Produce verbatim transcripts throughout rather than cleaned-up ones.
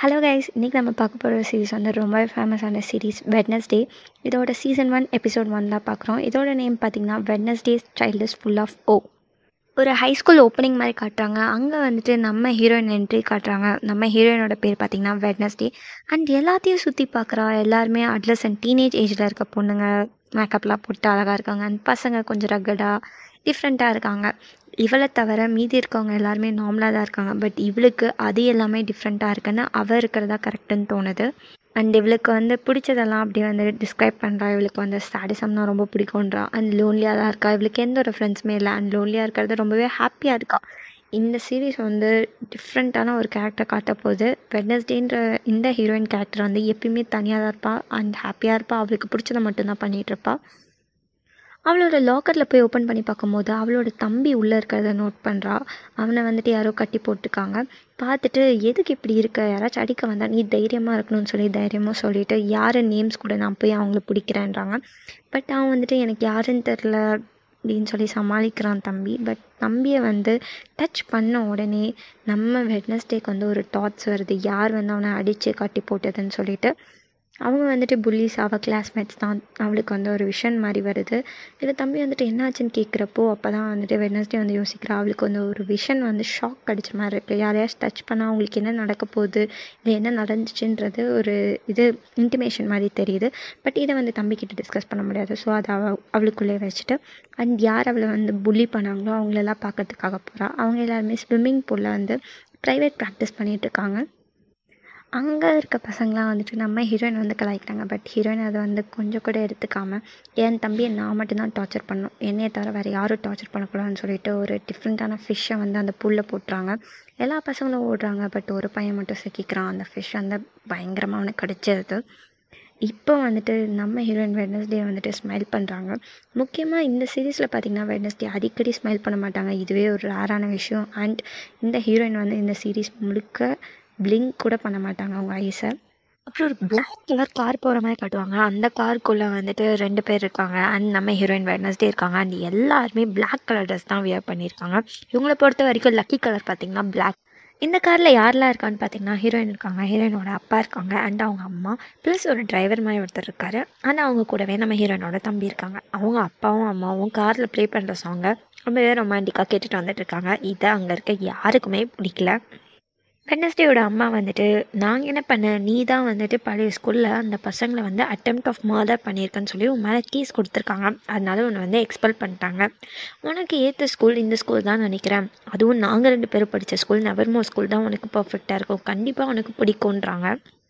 Hello guys, இன்றைக்கி நம்ம பார்க்க போகிற சீரிஸ் வந்து ரொம்பவே ஃபேமஸான சீரிஸ் வெட்னஸ்டே. இதோட சீசன் ஒன் எபிசோட் ஒன் தான் பார்க்குறோம். இதோட நேம் பார்த்திங்கன்னா Wednesday child is full of woe. ஒரு ஹை ஸ்கூல் ஓப்பனிங் மாதிரி காட்டுறாங்க. அங்கே வந்துட்டு நம்ம ஹீரோயின் என்ட்ரி காட்டுறாங்க. நம்ம ஹீரோயினோட பேர் பார்த்திங்கன்னா வெட்னஸ்டே. அண்ட் எல்லாத்தையும் சுற்றி பார்க்குறா. எல்லாருமே அட்லசன்ட் டீனேஜ் ஏஜில் இருக்க பொண்ணுங்க, மேக்கப்லாம் போட்டு அழகாக இருக்காங்க. அண்ட் பசங்க கொஞ்சம் ரகடாக டிஃப்ரெண்ட்டாக இருக்காங்க. இவளை தவிர மீதி இருக்கவங்க எல்லாருமே நார்மலாக தான் இருக்காங்க. பட் இவளுக்கு அது எல்லாமே டிஃப்ரெண்ட்டாக இருக்குன்னு அவள் இருக்கிறதா கரெக்டுன்னு தோணுது. அண்ட் இவளுக்கு வந்து பிடிச்சதெல்லாம் அப்படி வந்து டிஸ்கிரைப் பண்ணுறா. இவளுக்கு வந்து சாடிசம்னா ரொம்ப பிடிக்கும்ன்றா. அண்ட் லோன்லியாக தான் இருக்கா. இவளுக்கு எந்த ஒரு ஃப்ரெண்ட்ஸுமே இல்லை. அண்ட் லோன்லியாக இருக்கிறது ரொம்பவே ஹாப்பியாக இருக்கா. இந்த சீரீஸ் வந்து டிஃப்ரெண்ட்டான ஒரு கேரக்டர் காட்ட போகுது. வெட்னஸ்டேன்ற இந்த ஹீரோயின் கேரக்டர் வந்து எப்பயுமே தனியாக தான் இருப்பாள். அண்ட் ஹாப்பியாக இருப்பாள். அவளுக்கு பிடிச்சதை மட்டும்தான் பண்ணிகிட்ருப்பாள். அவளோட லாக்கரில் போய் ஓப்பன் பண்ணி பார்க்கும்போது அவளோட தம்பி உள்ளே இருக்கிறத நோட் பண்ணுறா. அவனை வந்துட்டு யாரோ கட்டி போட்டிருக்காங்க. பார்த்துட்டு எதுக்கு இப்படி இருக்க, யாராச்சும் அடிக்க வந்தால் நீ தைரியமாக இருக்கணும்னு சொல்லி தைரியமாக சொல்லிவிட்டு யார் நேம்ஸ் கூட நான் போய் அவங்கள பிடிக்கிறேன்றாங்க. பட் அவன் வந்துட்டு எனக்கு யாருன்னு தெரில அப்படின்னு சொல்லி சமாளிக்கிறான் தம்பி. பட் தம்பியை வந்து டச் பண்ண உடனே நம்ம வெட்னஸ்டேக்கு வந்து ஒரு தாட்ஸ் வருது, யார் வந்து அவனை அடித்து கட்டி போட்டதுன்னு சொல்லிட்டு. அவங்க வந்துட்டு புல்லிஸ், அவள் கிளாஸ்மேட்ஸ் தான். அவளுக்கு வந்து ஒரு விஷன் மாதிரி வருது. இதில் தம்பி வந்துட்டு என்னாச்சுன்னு கேட்குறப்போ அப்போ தான் வந்துட்டு வெட்னஸ்டே வந்து யோசிக்கிறா. அவளுக்கு வந்து ஒரு விஷன் வந்து ஷாக் அடிச்ச மாதிரி இருக்குது. யாரையாச்சும் டச் பண்ணால் அவங்களுக்கு என்ன நடக்க போகுது, இல்லை என்ன நடந்துச்சுன்றது ஒரு இது இன்டிமேஷன் மாதிரி தெரியுது. பட் இதை வந்து தம்பிக்கிட்ட டிஸ்கஸ் பண்ண முடியாது. ஸோ அதை அவ அவளுக்குள்ளே வச்சுட்டு அண்ட் யார் அவளை வந்து புல்லி பண்ணாங்களோ அவங்களெல்லாம் பார்க்கறதுக்காக போகிறா. அவங்க எல்லாருமே ஸ்விம்மிங் பூலில் வந்து ப்ரைவேட் ப்ராக்டிஸ் பண்ணிகிட்ருக்காங்க. அங்கே இருக்க பசங்களாம் வந்துட்டு நம்ம ஹீரோயின் வந்து கலாய்க்கிறாங்க. பட் ஹீரோயின் அதை வந்து கொஞ்சம் கூட எடுத்துக்காமல் என் தம்பியை நான் மட்டும்தான் டார்ச்சர் பண்ணணும், என்னையை தவிர வேறு யாரும் டார்ச்சர் பண்ணக்கூடாதுன்னு சொல்லிட்டு ஒரு டிஃப்ரெண்ட்டான ஃபிஷ்ஷை வந்து அந்த புல்லில் போட்டுறாங்க. எல்லா பசங்களும் ஓடுறாங்க. பட் ஒரு பையன் மட்டும் சிக்கிக்கிறான். அந்த ஃபிஷ் வந்து பயங்கரமாக அவனுக்கு கடிச்சிருது. இப்போ வந்துட்டு நம்ம ஹீரோயின் வெட்னஸ்டே வந்துட்டு ஸ்மைல் பண்ணுறாங்க. முக்கியமாக இந்த சீரீஸில் பார்த்திங்கன்னா வெட்னஸ்டே அடிக்கடி ஸ்மைல் பண்ண மாட்டாங்க. இதுவே ஒரு ரேரான விஷயம். அண்ட் இந்த ஹீரோயின் வந்து இந்த சீரீஸ் முழுக்க பிளிங்க் கூட பண்ண மாட்டாங்க அவங்க ஐஸை. அப்புறம் ஒரு பிளாக் கலர் கார் போகிற மாதிரி காட்டுவாங்க. அந்த காருக்குள்ளே வந்துட்டு ரெண்டு பேர் இருக்காங்க. அண்ட் நம்ம ஹீரோயின் வெட்னஸ்டே இருக்காங்க. அண்ட் எல்லாருமே பிளாக் கலர் ட்ரெஸ் தான் வியர் பண்ணியிருக்காங்க. இவங்களை பொறுத்த வரைக்கும் லக்கி கலர் பார்த்திங்கன்னா பிளாக். இந்த காரில் யாரெல்லாம் இருக்கான்னு பார்த்தீங்கன்னா ஹீரோயின் இருக்காங்க, ஹீரோயினோட அப்பா இருக்காங்க, அண்ட் அவங்க அம்மா, ப்ளஸ் ஒரு டிரைவர் மாதிரி ஒருத்தர் இருக்கார். அண்ட் அவங்க கூடவே நம்ம ஹீரோயினோட தம்பி இருக்காங்க. அவங்க அப்பாவும் அம்மாவும் காரில் ப்ளே பண்ணுற சாங்கை ரொம்பவே ரொமான்டிக்காக கேட்டுட்டு வந்துட்டு இருக்காங்க. இதை அங்கே இருக்க யாருக்குமே பிடிக்கல. வெட்னஸ்டேயோட அம்மா வந்துட்டு நாங்கள் என்ன பண்ணேன், நீ தான் வந்துட்டு பழைய ஸ்கூலில் அந்த பசங்களை வந்து அட்டெம்ப்ட் ஆஃப் மர்டர் பண்ணியிருக்கேன்னு சொல்லி உன் மேலே கேஸ் கொடுத்துருக்காங்க. அதனால உன்னை வந்து எக்ஸ்பெல் பண்ணிட்டாங்க. உனக்கு ஏற்ற ஸ்கூல் இந்த ஸ்கூல் தான் நினைக்கிறேன். அதுவும் நாங்கள் ரெண்டு பேரும் படித்த ஸ்கூல் நெவர்மோர் ஸ்கூல் தான் உனக்கு பர்ஃபெக்டாக இருக்கும், கண்டிப்பாக உனக்கு பிடிக்குன்றாங்க.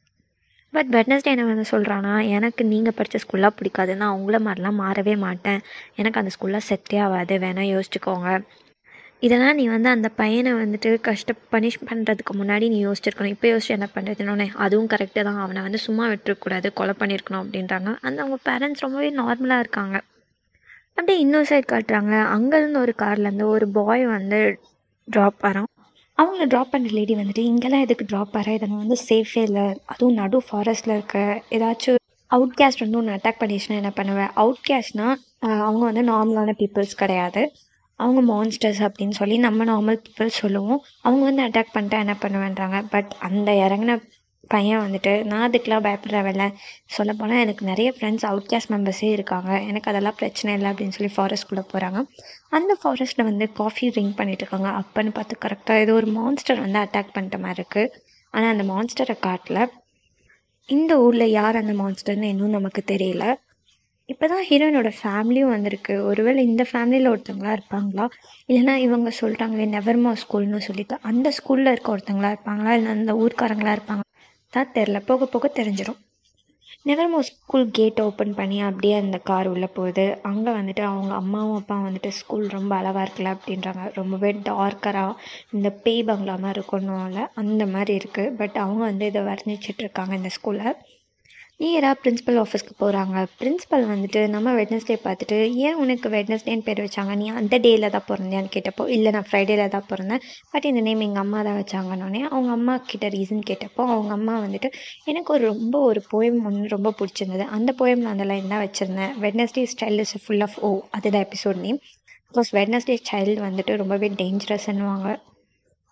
பட் வெட்னஸ்டே என்ன வந்து சொல்கிறான்னா, எனக்கு நீங்கள் படித்த ஸ்கூல்லாம் பிடிக்காது, நான் உங்களை மாதிரிலாம் மாறவே மாட்டேன், எனக்கு அந்த ஸ்கூல்லாம் செட்டே ஆகாது, வேணால் யோசிச்சுக்கோங்க. இதெல்லாம் நீ வந்து அந்த பையனை வந்துட்டு கஷ்ட பனிஷ் பண்ணுறதுக்கு முன்னாடி நீ யோசிச்சிருக்கணும், இப்போ யோசிச்சு என்ன பண்ணுறதுனோடனே அதுவும் கரெக்டு தான், அவனை வந்து சும்மா விட்டுருக்கூடாது, கொலை பண்ணியிருக்கணும் அப்படின்றாங்க. அந்த அவங்க பேரண்ட்ஸ் ரொம்பவே நார்மலாக இருக்காங்க. அப்படியே இன்னொரு சைட் காட்டுறாங்க. அங்கேருந்து ஒரு கார்லேருந்து ஒரு பாய் வந்து ட்ராப் வரான். அவங்கள ட்ராப் பண்ணுற லேடி வந்துட்டு இங்கெல்லாம் எதுக்கு ட்ராப் வர, இதெல்லாம் வந்து சேஃபே இல்லை, அதுவும் நடு ஃபாரஸ்ட்டில் இருக்க ஏதாச்சும் அவுட் கேஸ்ட் வந்து ஒன்று அட்டாக் பண்ணிடுச்சுன்னா என்ன பண்ணுவேன். அவுட் கேஸ்ட்னால் அவங்க வந்து நார்மலான பீப்புள்ஸ் கிடையாது, அவங்க மான்ஸ்டர்ஸ் அப்படின்னு சொல்லி நம்ம நார்மல் பீப்புள் சொல்லுவோம். அவங்க வந்து அட்டாக் பண்ணிட்டா என்ன பண்ணுவேன்றாங்க. பட் அந்த இறங்கின பையன் வந்துட்டு நான் அதுக்கெலாம் பயப்படுறவில்ல, சொல்லப்போனால் எனக்கு நிறைய ஃப்ரெண்ட்ஸ் அவுட் கேஸ்ட் மெம்பர்ஸே இருக்காங்க, எனக்கு அதெல்லாம் பிரச்சனை இல்லை அப்படின்னு சொல்லி ஃபாரஸ்ட்குள்ளே போகிறாங்க. அந்த ஃபாரஸ்ட்டில் வந்து காஃபி ட்ரிங்க் பண்ணிகிட்டு இருக்காங்க. அப்போன்னு பார்த்து கரெக்டாக ஏதோ ஒரு மான்ஸ்டர் வந்து அட்டாக் பண்ணிட்ட மாதிரி இருக்குது. ஆனால் அந்த மான்ஸ்டரை காட்டல. இந்த ஊரில் யார் அந்த மான்ஸ்டர்னு இன்னும் நமக்கு தெரியல. இப்போ தான் ஹீரோயினோட ஃபேமிலியும் வந்திருக்கு. ஒருவேளை இந்த ஃபேமிலியில் ஒருத்தவங்களா இருப்பாங்களா, இல்லைனா இவங்க சொல்கிறாங்களே நெவர்மோர் ஸ்கூல்னு சொல்லிட்டு அந்த ஸ்கூலில் இருக்க ஒருத்தவங்களா இருப்பாங்களா, இல்லை அந்த ஊர்க்காரங்களா இருப்பாங்க தான் தெரில. போக போக தெரிஞ்சிடும். நெவர்மோர் ஸ்கூல் கேட் ஓப்பன் பண்ணி அப்படியே அந்த கார் உள்ளே போகுது. அங்கே வந்துட்டு அவங்க அம்மாவும் அப்பாவும் வந்துட்டு ஸ்கூல் ரொம்ப அழகாக இருக்குல்ல அப்படின்றாங்க. ரொம்பவே டார்க்கராக இந்த பேய் பங்களா மாதிரி இருக்கணும்ல அந்த மாதிரி இருக்குது. பட் அவங்க வந்து இதை வர்ணிச்சிட்ருக்காங்க இந்த ஸ்கூலை. நேராக பிரின்ஸிபல் ஆஃபீஸ்க்கு போகிறாங்க. பிரின்ஸிபல் வந்துட்டு நம்ம வெட்னஸ்டே பார்த்துட்டு ஏன் உனக்கு வெட்னஸ்டேன்னு பேர் வச்சாங்க, நீ அந்த டேயில் தான் பிறந்தியான்னு கேட்டப்போ இல்லை நான் ஃப்ரைடேயில் தான் பிறந்தேன், பட் இந்த நேம் எங்கள் அம்மா தான் வச்சாங்கன்னொடனே அவங்க அம்மா கிட்ட ரீசன் கேட்டப்போ அவங்க அம்மா வந்துட்டு எனக்கு ஒரு ரொம்ப ஒரு போயம் ஒன்று ரொம்ப பிடிச்சிருந்தது, அந்த போயமில் அந்த லைன் தான் வச்சுருந்தேன், Wednesday child is full of woe, அதுதான் episode name. Because Wednesday child வந்துட்டு ரொம்பவே டேஞ்சரஸ்ன்னுவாங்க.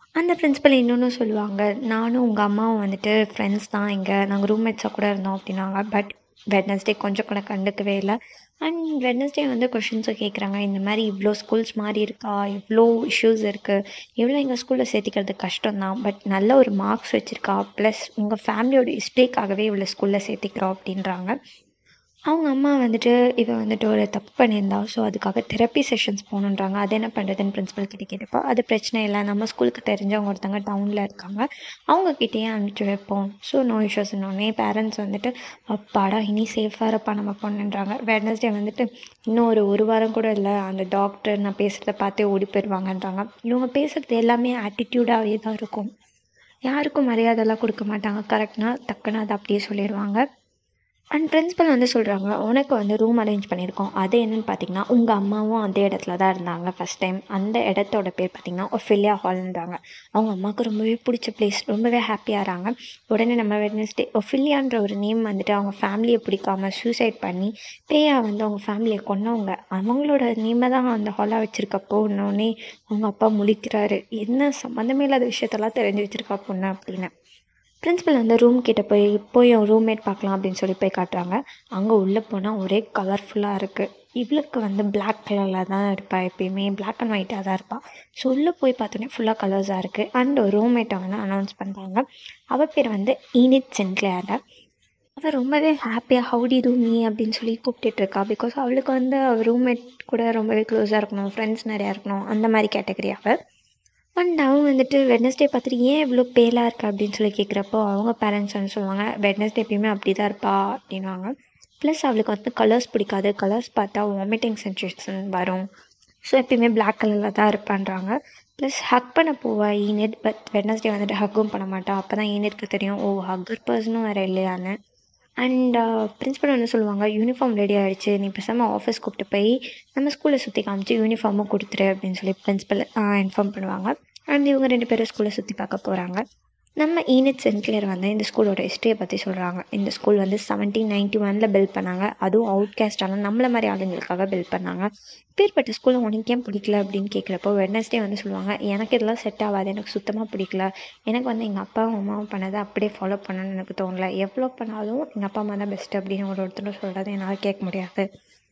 அந்த பிரின்சிபல் இன்னொன்று சொல்லுவாங்க, நானும் உங்கள் அம்மாவும் வந்துட்டு ஃப்ரெண்ட்ஸ் தான், இங்கே நாங்கள் ரூம்மேட்ஸாக கூட இருந்தோம் அப்படின்னாங்க. பட் வெட்னஸ்டே கொஞ்சம் கூட கண்டுக்கவே இல்லை. அண்ட் வெட்னஸ்டே வந்து கொஷின்ஸை கேட்குறாங்க, இந்த மாதிரி இவ்வளோ ஸ்கூல்ஸ் மாறி இருக்கா, இவ்வளோ இஷ்யூஸ் இருக்குது, இவ்வளோ எங்கள் ஸ்கூலில் சேர்த்திக்கிறது கஷ்டம் தான், பட் நல்ல ஒரு மார்க்ஸ் வச்சுருக்கா, ப்ளஸ் உங்கள் ஃபேமிலியோட ஹிஸ்ட்ரிக்காகவே இவ்வளோ ஸ்கூலில் சேர்த்திக்கிறோம் அப்படின்றாங்க. அவங்க அம்மா வந்துட்டு இவ வந்துட்டு ஒரு தப்பு பண்ணியிருந்தா, ஸோ அதுக்காக தெரப்பி செஷன்ஸ் போகணுன்றாங்க. அது என்ன பண்ணுறதுன்னு பிரின்சிபல் கிட்டே கேட்டப்போ, அது பிரச்சனை இல்லை, நம்ம ஸ்கூலுக்கு தெரிஞ்சவங்க ஒருத்தவங்க டவுனில் இருக்காங்க, அவங்கக்கிட்டேயே அனுப்பிச்சி வைப்போம், ஸோ நோ இஷ்யூஸ்னோடனே பேரண்ட்ஸ் வந்துட்டு அப்பாடா இனி சேஃபாக இருப்பா நம்ம பொண்ணுன்றாங்க. வெட்னஸ்டே வந்துட்டு இன்னும் ஒரு ஒரு வாரம் கூட இல்லை, அந்த டாக்டர் நான் பேசுகிறத பார்த்தே ஓடி போயிடுவாங்கன்றாங்க. இவங்க பேசுகிறது எல்லாமே ஆட்டிடியூடாகவே தான் இருக்கும், யாருக்கும் மரியாதைலாம் கொடுக்க மாட்டாங்க, கரெக்ட்னா டக்குன்னு அதை அப்படியே சொல்லிடுவாங்க. அண்ட் பிரின்சிபல் வந்து சொல்கிறாங்க, உனக்கு வந்து ரூம் அரேஞ்ச் பண்ணியிருக்கோம், அது என்னென்னு பார்த்தீங்கன்னா உங்கள் அம்மாவும் அதே இடத்துல தான் இருந்தாங்க ஃபஸ்ட் டைம், அந்த இடத்தோட பேர் பார்த்திங்கன்னா ஒஃபிலியா ஹால்ன்றாங்க. அவங்க அம்மாவுக்கு ரொம்பவே பிடிச்ச பிளேஸ், ரொம்பவே ஹாப்பியாகிறாங்க. உடனே நம்ம வெட்னஸ்டே ஒஃபிலியான்ற ஒரு நேம் வந்துட்டு அவங்க ஃபேமிலியை பிடிக்காம சூசைட் பண்ணி பேயா வந்து அவங்க ஃபேமிலியை கொன்னவங்க, அவங்களோட நேமை தான் அந்த ஹாலாக வச்சுருக்கப்போ இன்னொன்னே அவங்க அப்பா முழிக்கிறாரு, என்ன சம்மந்தமே இல்லாத விஷயத்தெல்லாம் தெரிஞ்சு வச்சுருக்கா பொண்ணு அப்படின்னு. பிரின்சிபல் வந்து ரூம் கிட்டே போய் போய் என் ரூம்மேட் பார்க்கலாம் அப்படின்னு சொல்லி போய் காட்டுறாங்க. அங்கே உள்ளே போனால் ஒரே கலர்ஃபுல்லாக இருக்குது. இவளுக்கு வந்து பிளாக் கலரில் தான் இருப்பாள், எப்பயுமே பிளாக் அண்ட் ஒயிட்டாக தான் இருப்பாள். ஸோ உள்ளே போய் பார்த்தோன்னே ஃபுல்லாக கலர்ஸாக இருக்குது. அண்ட் ஒரு ரூம்மேட்டை வந்து அனௌன்ஸ் பண்ணுறாங்க, அவள் பேர் வந்து ஈனிட் சென்க்ளேர். அவள் ரொம்பவே ஹாப்பியாக ஹவுடி டூ மீ அப்படின்னு சொல்லி கூப்பிட்டுட்ருக்கா. பிகாஸ் அவளுக்கு வந்து அவள் ரூம்மேட் கூட ரொம்பவே க்ளோஸாக இருக்கணும், ஃப்ரெண்ட்ஸ் நிறையா இருக்கணும், அந்த மாதிரி கேட்டகரி அவள். அண்ட் அவங்க வந்துட்டு வெட்னஸ்டே பார்த்துட்டு ஏன் இவ்வளோ பேலாக இருக்கா அப்படின்னு சொல்லி கேட்குறப்போ அவங்க பேரண்ட்ஸ் வந்து சொல்லுவாங்க, வெட்னஸ்டே எப்பயுமே அப்படி தான் இருப்பா அப்படின்வாங்க. ப்ளஸ் அவளுக்கு வந்து கலர்ஸ் பிடிக்காது, கலர்ஸ் பார்த்தா வாமிட்டிங் சென்சேஷன் வரும், ஸோ எப்பயுமே பிளாக் கலரில் தான் இருப்பான்றாங்க. ப்ளஸ் ஹக் பண்ண போவா ஈனிட், பட் வெட்னஸ்டே வந்துட்டு ஹக்கும் பண்ண மாட்டா. அப்போ தான் ஈனிட்க்கு தெரியும், ஓ ஹக்கர் பர்சனும் வேறு இல்லையான்னு. அண்ட் பிரின்சிபல் வந்து சொல்லுவாங்க, யூனிஃபார்ம் ரெடி ஆகிடுச்சு, நீ பேசாமல் ஆஃபீஸ் கூப்பிட்டு போய் நம்ம ஸ்கூலில் சுற்றி காமிச்சு யூனிஃபார்மும் கொடுத்துரு அப்படின்னு சொல்லி பிரின்சிபல் இன்ஃபார்ம் பண்ணுவாங்க. அண்ட் இவங்க ரெண்டு பேரும் ஸ்கூலை சுற்றி பார்க்க போகிறாங்க. நம்ம ஈனிட் சென்க்ளேர் வந்து இந்த ஸ்கூலோட ஹிஸ்ட்ரியை பற்றி சொல்கிறாங்க. இந்த ஸ்கூல் வந்து செவன்டீன் நைன்ட்டி ஒனில் பில்ட் பண்ணாங்க, அதுவும் அவுட் கேஸ்டான நம்மள மாதிரி ஆளுங்களுக்காக பில்ட் பண்ணாங்க. பேர்பட்ட ஸ்கூலை உனக்கு ஏன் பிடிக்கல அப்படின்னு கேட்குறப்போ வெட்னஸ்டே வந்து சொல்லுவாங்க, எனக்கு இதெல்லாம் செட் ஆகாது, எனக்கு சுத்தமாக பிடிக்கல, எனக்கு வந்து எங்கள் அப்பாவும் அம்மாவும் பண்ணதை அப்படியே ஃபாலோ பண்ணணும்னு எனக்கு தோணலை, எவ்வளோ பண்ணாலும் எங்கள் அப்பா அம்மா தான் பெஸ்ட்டு அப்படின்னு ஒரு ஒருத்தர் சொல்கிறது என்னால் கேட்க முடியாது.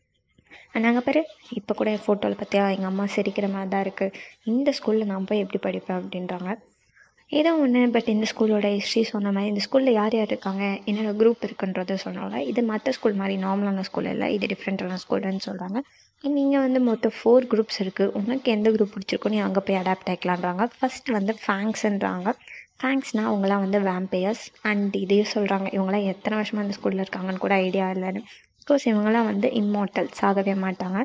நாங்கள் பாரு இப்போ கூட என் ஃபோட்டோவில் பார்த்தியா எங்கள் அம்மா சிரிக்கிற மாதிரி தான் இருக்குது, இந்த ஸ்கூலில் நான் போய் எப்படி படிப்பேன் அப்படின்றாங்க. ஏதோ ஒன்று, பட் இந்த ஸ்கூலோட ஹிஸ்ட்ரி சொன்ன மாதிரி இந்த ஸ்கூலில் யார் யார் இருக்காங்க, என்னென்ன குரூப் இருக்குன்றது சொன்னாங்க. இது மற்ற ஸ்கூல் மாதிரி நார்மலான ஸ்கூல் இல்லை, இது டிஃப்ரெண்ட்டான ஸ்கூல்னு சொல்கிறாங்க. நீங்கள் வந்து மொத்தம் ஃபோர் குரூப்ஸ் இருக்குது, உனக்கு எந்த குரூப் பிடிச்சிருக்கோ நீ அங்கே போய் அடாப்ட் ஆகிக்கலான்றாங்க. ஃபஸ்ட் வந்து ஃபேங்க்ஸ்ன்றாங்க. ஃபேங்க்ஸ்னால் அவங்களாம் வந்து வேம்பயர்ஸ். அண்ட் இதையும் சொல்கிறாங்க, இவங்களாம் எத்தனை வருஷமாக அந்த ஸ்கூலில் இருக்காங்கன்னு கூட ஐடியா இல்லைன்னு. பிகாஸ் இவங்களாம் வந்து இம்மார்ட்டல்ஸ், ஆகவே மாட்டாங்க.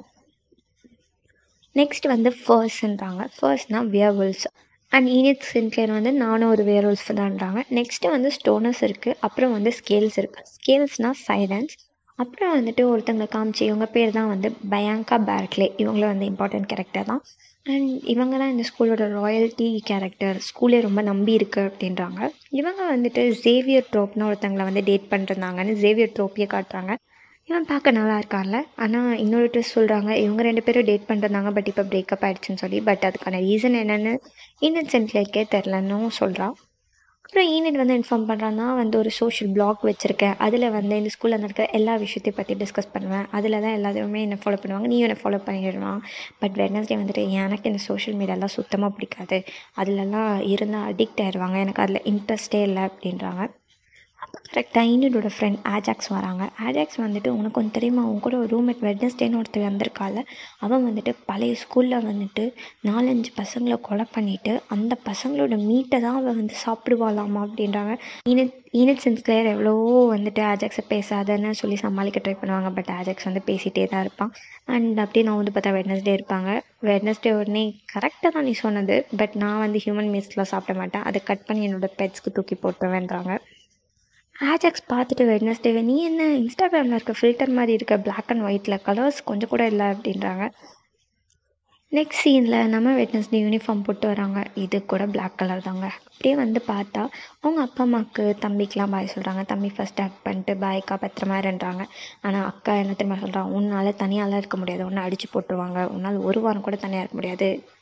நெக்ஸ்ட் வந்து ஃபர்ஸ்ன்றாங்க. ஃபர்ஸ்ட்னால் வியர்வுல்ஸ். அண்ட் ஈனிட் சென்க்ளேர் வந்து நானும் ஒரு வியர்வுல்ஸ் தான்றாங்க. நெக்ஸ்ட்டு வந்து ஸ்டோனர்ஸ் இருக்குது, அப்புறம் வந்து ஸ்கேல்ஸ் இருக்குது. ஸ்கேல்ஸ்னால் சைலன்ஸ். அப்புறம் வந்துட்டு ஒருத்தங்களை காமிச்சு இவங்க பேர் தான் வந்து பயாங்கா பேர்க்லே, இவங்களும் வந்து இம்பார்ட்டன்ட் கேரக்டர் தான். அண்ட் இவங்க தான் இந்த ஸ்கூலோட ராயல்ட்டி கேரக்டர், ஸ்கூலே ரொம்ப நம்பி இருக்குது அப்படின்றாங்க. இவங்க வந்துட்டு ஜேவியர் ட்ரோப்னு ஒருத்தங்களை வந்து டேட் பண்ணிருந்தாங்கன்னு ஜேவியர் ட்ரோப்பியை காட்டுறாங்க. இவன் பார்க்க நல்லா இருக்கான்ல, ஆனால் இன்னொரு ட்ரெஸ் சொல்கிறாங்க இவங்க ரெண்டு பேரும் டேட் பண்ணிருந்தாங்க, பட் இப்போ பிரேக்கப் ஆகிடுச்சுன்னு சொல்லி. பட் அதுக்கான ரீசன் என்னென்னு ஈனிட் சென்க்ளேர்க்கே தெரிலன்னு சொல்கிறான். அப்புறம் ஈனிட் வந்து இன்ஃபார்ம் பண்ணுறான்னா வந்து ஒரு சோஷியல் பிளாக் வச்சுருக்கேன், அதில் வந்து இந்த ஸ்கூலில் நடக்கிற எல்லா விஷயத்தையும் பற்றி டிஸ்கஸ் பண்ணுவேன், அதில் தான் எல்லாத்தையுமே என்னை ஃபாலோ பண்ணுவாங்க, நீ என்னை ஃபாலோ பண்ணிடுவான். பட் வெட்னஸ்டே வந்துட்டு எனக்கு இந்த சோஷியல் மீடியாலாம் சுத்தமாக பிடிக்காது, அதிலெல்லாம் இருந்தால் அடிக்ட் ஆகிடுவாங்க, எனக்கு அதில் இன்ட்ரெஸ்டே இல்லை அப்படின்றாங்க. அப்போ கரெக்டாக ஈனிடோட ஃப்ரெண்ட் ஆஜாக்ஸ் வராங்க. ஆஜாக்ஸ் வந்துட்டு உனக்கு ஒன்று தெரியுமா, அவங்க கூட ஒரு ரூம்மேட் வெட்னஸ்டேன்னு ஒருத்தர் வந்திருக்காள், அவன் வந்துட்டு பழைய ஸ்கூலில் வந்துட்டு நாலஞ்சு பசங்களை கொலை பண்ணிவிட்டு அந்த பசங்களோட மீட்டை தான் அவள் வந்து சாப்பிடுவாளாமா அப்படின்றாங்க. ஈனிட் ஈனிட் சென்க்ளேர் எவ்வளவோ வந்துட்டு ஆஜாக்ஸை பேசாதன்னு சொல்லி சமாளிக்க ட்ரை பண்ணுவாங்க, பட் ஆஜாக்ஸ் வந்து பேசிகிட்டே தான் இருப்பான். அண்ட் அப்படியே நான் வந்து பார்த்தா வெட்னஸ்டே இருப்பாங்க. வெட்னஸ்டே உடனே கரெக்டாக தான் நீ சொன்னது, பட் நான் வந்து ஹியூமன் மீட்ஸ்லாம் சாப்பிட மாட்டேன், அதை கட் பண்ணி என்னோடய பெட்ஸ்க்கு தூக்கி போட்டுருவேன்றாங்க. ஆஜாக்ஸ் பார்த்துட்டு வெட்னஸ்டேவை நீ என்ன இன்ஸ்டாகிராமில் இருக்க ஃபில்டர் மாதிரி இருக்க பிளாக் அண்ட் ஒயிட்டில் கலர்ஸ் கொஞ்சம் கூட இல்லை அப்படின்றாங்க. நெக்ஸ்ட் சீனில் நம்ம வெட்னஸ்டே யூனிஃபார்ம் போட்டு வராங்க, இது கூட பிளாக் கலர் தாங்க. அப்படியே வந்து பார்த்தா அவங்க அப்பா அம்மாவுக்கு தம்பிக்கெலாம் பாய் சொல்கிறாங்க, தம்பி ஃபஸ்ட் ஆக்ட் பண்ணிட்டு பாய்க்கா பத்திரமா இருன்றாங்க. ஆனால் அக்கா என்ன தெரியுமா சொல்கிறாங்க, உன்னால் தனியாலாம் இருக்க முடியாது, உன்னை அடித்து போட்டுருவாங்க, உன்னால் ஒரு வாரம் கூட தனியாக இருக்க முடியாது,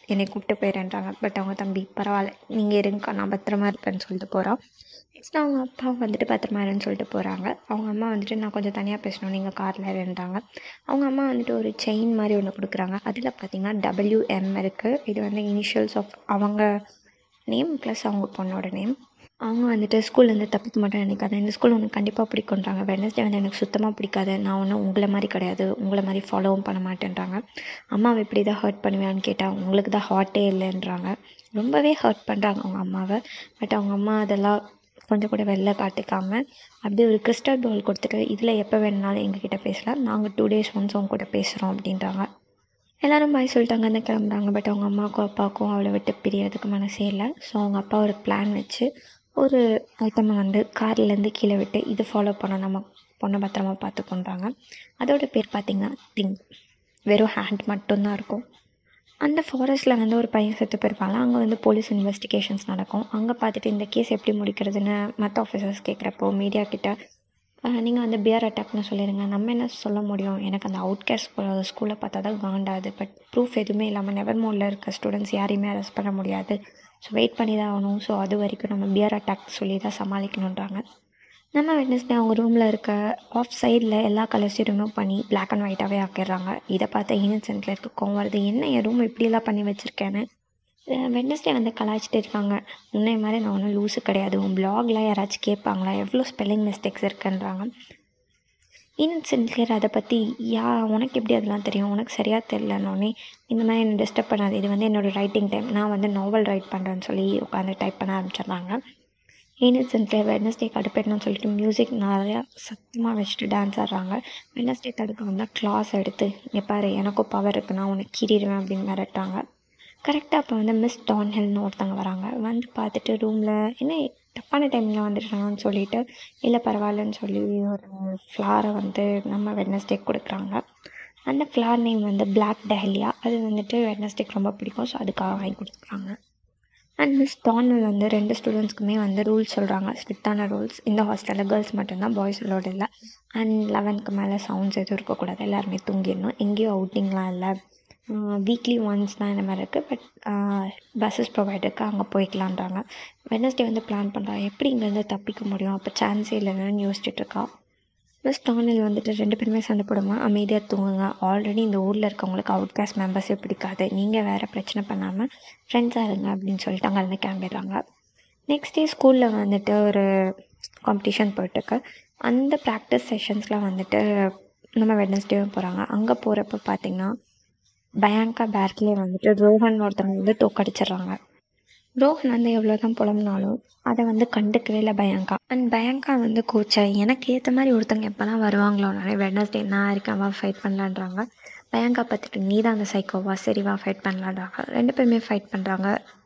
என்னை கூப்பிட்டு போயிடுறாங்க. பட் அவங்க தம்பி பரவாயில்ல நீங்கள் இருங்கக்கா நான் பத்திரமா இருப்பேன்னு சொல்லிட்டு போகிறான். நெக்ஸ்ட் அவங்க அப்பா வந்துட்டு பத்திரமா இருன்னு சொல்லிட்டு போகிறாங்க. அவங்க அம்மா வந்துட்டு நான் கொஞ்சம் தனியாக பேசணும் நீங்கள் காரில் இருன்றாங்க. அவங்க அம்மா வந்துட்டு ஒரு செயின் மாதிரி ஒன்று கொடுக்குறாங்க. அதில் பார்த்திங்கன்னா டபிள்யூஎம் இருக்குது. இது வந்து இனிஷியல்ஸ் ஆஃப் அவங்க நேம் ப்ளஸ் அவங்க பொண்ணோட நேம். அவங்க வந்துட்டு ஸ்கூல்லேருந்து தப்பிக்க மாட்டேன் நினைக்காது, இந்த ஸ்கூல் உனக்கு கண்டிப்பாக பிடிக்குன்றாங்க. வெட்னஸ்டே வந்து எனக்கு சுத்தமாக பிடிக்காது, நான் ஒன்றும் உங்களை மாதிரி கிடையாது, உங்களை மாதிரி ஃபாலோவும் பண்ண மாட்டேன்றாங்க. அம்மாவை இப்படி தான் ஹர்ட் பண்ணுவேன்னு கேட்டால் உங்களுக்கு தான் ஹார்ட்டே இல்லைன்றாங்க. ரொம்பவே ஹர்ட் பண்ணுறாங்க அவங்க அம்மாவை. பட் அவங்க அம்மா அதெல்லாம் கொஞ்சம் கூட வெளில காட்டிக்காமல் அப்படியே ஒரு கிறிஸ்டல் பால் கொடுத்துட்டு இதில் எப்போ வேணுனாலும் எங்ககிட்ட பேசலாம், நாங்கள் டூ டேஸ் ஒன்ஸ் அவங்க கூட பேசுகிறோம் அப்படின்றாங்க. எல்லோரும் பாய் சொல்லிட்டாங்க அந்த கிளம்புறாங்க. பட் அவங்க அம்மாவுக்கும் அப்பாவுக்கும் அவளை விட்டு பிரியறதுக்கு மனசே இல்லை. ஸோ அவங்க அப்பா ஒரு பிளான் வச்சு ஒரு ஐட்டமை வந்து கார்லேருந்து கீழே விட்டு இது ஃபாலோ பண்ண நம்ம பொண்ணை பத்திரமா பார்த்துக்கொண்டாங்க. அதோட பேர் பார்த்திங்கன்னா திங்க். வெறும் ஹேண்ட் மட்டும்தான் இருக்கும். அந்த ஃபாரஸ்ட்டில் வந்து ஒரு பையன் செத்து போயிருப்பாங்க. அங்கே வந்து போலீஸ் இன்வெஸ்டிகேஷன்ஸ் நடக்கும். அங்கே பார்த்துட்டு இந்த கேஸ் எப்படி முடிக்கிறதுன்னு மற்ற ஆஃபீஸர்ஸ் கேட்குறப்போ மீடியா கிட்ட நீங்கள் வந்து பியர் அட்டாக்னு சொல்லிடுங்க, நம்ம என்ன சொல்ல முடியும், எனக்கு அந்த அவுட்காஸ்ட் ஸ்கூலில் பார்த்தா தான் காண்டாது, பட் ப்ரூஃப் எதுவுமே இல்லாமல் நெவர் மோடில் இருக்க ஸ்டூடெண்ட்ஸ் யாரையுமே அரெஸ்ட் பண்ண முடியாது, ஸோ வெயிட் பண்ணி தான் ஆகணும், ஸோ அது வரைக்கும் நம்ம பியர் அட்டாக் சொல்லி தான் சமாளிக்கணுன்றாங்க. நம்ம வெட்னஸ்டே அவங்க ரூமில் இருக்க ஆஃப் சைடில் எல்லா கலர்ஸையும் ரிமூவ் பண்ணி பிளாக் அண்ட் ஒயிட்டாகவே ஆக்கிடுறாங்க. இதை பார்த்த இன்னசென்ட்டில் இருக்க கோவம் வருது, என்ன என் ரூம் இப்படியெல்லாம் பண்ணி வச்சுருக்கேன்னு. வெட்னஸ்டே வந்து கலாய்ச்சிட்டு இருக்காங்க. உன்னை மாதிரி நான் ஒன்றும் லூஸு கிடையாது, உன் பிளாகில் யாராச்சும் கேட்பாங்களா எவ்வளோ ஸ்பெல்லிங் மிஸ்டேக்ஸ் இருக்குன்றாங்க. இன்னசென்ட்லியர் அதை பற்றி யா உனக்கு எப்படி அதெல்லாம் தெரியும், உனக்கு சரியாக தெரிலனோடனே இந்த மாதிரி என்னை டிஸ்டர்ப் பண்ணாது, இது வந்து என்னோடய ரைட்டிங் டைம், நான் வந்து நாவல் ரைட் பண்ணுறேன்னு சொல்லி உட்காந்து டைப் பண்ண ஆரம்பிச்சிடுறாங்க. இன்னசென்ட்லியர் வெட்னஸ்டே கடுப்பேட்டணும்னு சொல்லிட்டு மியூசிக் நிறையா சத்தமாக வச்சுட்டு டான்ஸ் ஆடுறாங்க. வெட்னஸ்டே தடுக்க வந்தால் கிளாஸ் எடுத்து இங்கே பாரு எனக்கும் பவர் இருக்குன்னா உனக்கு கீறிடுவேன் அப்படின்னு மிரட்டாங்க. கரெக்டாக அப்போ வந்து மிஸ் டான்ஹில்னு ஒருத்தவங்க வராங்க. வந்து பார்த்துட்டு ரூமில் என்ன தப்பான டைமில் வந்துடுறாங்கன்னு சொல்லிவிட்டு இல்லை பரவாயில்லன்னு சொல்லி ஒரு ஃப்ளாரை வந்து நம்ம வெட்னஸ்டேக்கு கொடுக்குறாங்க. அந்த ஃப்ளார் நேம் வந்து பிளாக் டஹலியா. அது வந்துட்டு வெட்னஸ்டேக்கு ரொம்ப பிடிக்கும், ஸோ அதுக்காக வாங்கி கொடுக்குறாங்க. அண்ட் மிஸ் டான்ஹில் வந்து ரெண்டு ஸ்டூடெண்ட்ஸ்க்குமே வந்து ரூல்ஸ் சொல்கிறாங்க, ஸ்ட்ரிக்டான ரூல்ஸ். இந்த ஹாஸ்டலில் கேர்ள்ஸ் மட்டும்தான், பாய்ஸ் அலோடு இல்லை. அண்ட் லெவன்க்கு மேலே சவுண்ட்ஸ் எதுவும் இருக்கக்கூடாது, எல்லாருமே தூங்கிடணும், எங்கேயும் அவுட்டிங்லாம் இல்லை, வீக்லி ஒன்ஸ் தான் இந்த மாதிரி இருக்குது, பட் பஸ்ஸஸ் ப்ரொவைடருக்கு அங்கே போய்க்கலான்றாங்க. வெட்னஸ்டே வந்து பிளான் பண்ணுறாங்க எப்படி இங்கேருந்து தப்பிக்க முடியும், அப்போ சான்ஸே இல்லைன்னு யோசிச்சுட்ருக்கா. மிஸ் டான்ஹில் வந்துட்டு ரெண்டு பேருமே சண்டை போடுமா, அமைதியாக தூங்குங்க, ஆல்ரெடி இந்த ஊரில் இருக்கவங்களுக்கு அவுட்காஸ்ட் மெம்பர்ஸே பிடிக்காது, நீங்கள் வேறு பிரச்சனை பண்ணாமல் ஃப்ரெண்ட்ஸாக இருங்க அப்படின்னு சொல்லிட்டு அங்கேருந்து கிளம்பிடுறாங்க. நெக்ஸ்ட் டே ஸ்கூலில் வந்துட்டு ஒரு காம்படிஷன் போயிட்டுருக்கு. அந்த ப்ராக்டிஸ் செஷன்ஸ்லாம் வந்துட்டு நம்ம வெட்னஸ்டேவும் போகிறாங்க. அங்கே போகிறப்ப பார்த்திங்கன்னா பயாங்கா பேர்க்லே வந்துட்டு ரோஹன் ஒருத்தவங்க வந்து தோக்கடிச்சிடுறாங்க. ரோஹன் வந்து எவ்வளோ தான் புலம்புனாலும் அதை வந்து கண்டுக்கவே இல்லை பயாங்கா. அண்ட் பயாங்கா வந்து கோச்சை எனக்கு ஏற்ற மாதிரி ஒருத்தவங்க எப்போ தான் வருவாங்களோனாலே வெட்னஸ்டே நான் இருக்கேன் வா ஃபைட் பண்ணலான்றாங்க. பயாங்கா பார்த்துட்டு நீ தான் அந்த சைக்கோவா, சரி வா ஃபைட் பண்ணலான்றாங்க. ரெண்டு பேருமே ஃபைட் பண்ணுறாங்க.